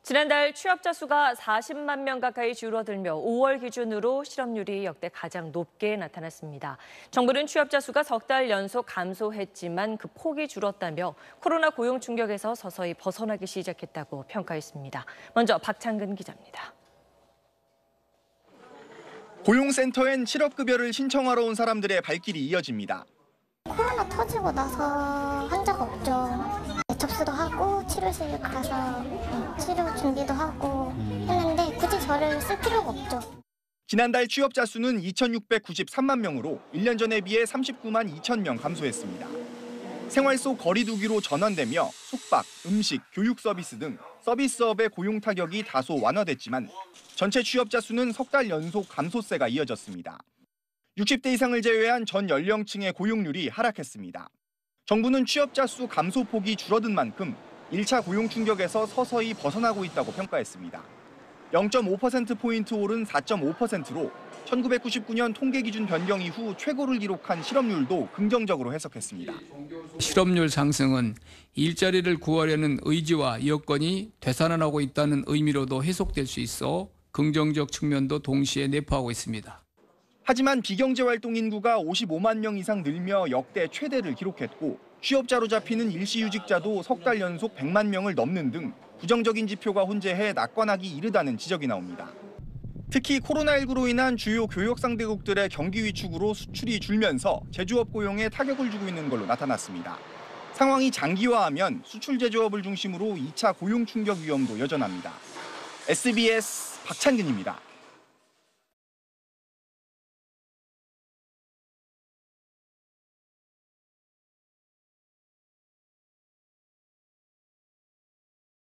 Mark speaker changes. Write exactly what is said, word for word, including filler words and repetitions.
Speaker 1: 지난달 취업자 수가 사십만 명 가까이 줄어들며 오월 기준으로 실업률이 역대 가장 높게 나타났습니다. 정부는 취업자 수가 석 달 연속 감소했지만 그 폭이 줄었다며 코로나 고용 충격에서 서서히 벗어나기 시작했다고 평가했습니다. 먼저 박창근 기자입니다.
Speaker 2: 고용센터엔 실업급여를 신청하러 온 사람들의 발길이 이어집니다.
Speaker 3: 코로나 터지고 나서 한 적 없죠. 접수도 하고 치료실 가서 치료 준비도 하고 했는데 굳이 저를 쓸 필요가 없죠.
Speaker 2: 지난달 취업자 수는 이천육백구십삼만 명으로 일 년 전에 비해 삼십구만 이천 명 감소했습니다. 생활 속 거리 두기로 전환되며 숙박, 음식, 교육 서비스 등 서비스업의 고용 타격이 다소 완화됐지만 전체 취업자 수는 석 달 연속 감소세가 이어졌습니다. 육십 대 이상을 제외한 전 연령층의 고용률이 하락했습니다. 정부는 취업자 수 감소폭이 줄어든 만큼 일 차 고용 충격에서 서서히 벗어나고 있다고 평가했습니다. 영 점 오 퍼센트포인트 오른 사 점 오 퍼센트로 천구백구십구 년 통계 기준 변경 이후 최고를 기록한 실업률도 긍정적으로 해석했습니다.
Speaker 4: 실업률 상승은 일자리를 구하려는 의지와 여건이 되살아나고 있다는 의미로도 해석될 수 있어 긍정적 측면도 동시에 내포하고 있습니다.
Speaker 2: 하지만 비경제 활동 인구가 오십오만 명 이상 늘며 역대 최대를 기록했고 취업자로 잡히는 일시휴직자도 석 달 연속 백만 명을 넘는 등 부정적인 지표가 혼재해 낙관하기 이르다는 지적이 나옵니다. 특히 코로나십구로 인한 주요 교역 상대국들의 경기 위축으로 수출이 줄면서 제조업 고용에 타격을 주고 있는 걸로 나타났습니다. 상황이 장기화하면 수출 제조업을 중심으로 이 차 고용 충격 위험도 여전합니다. 에스비에스 박찬근입니다.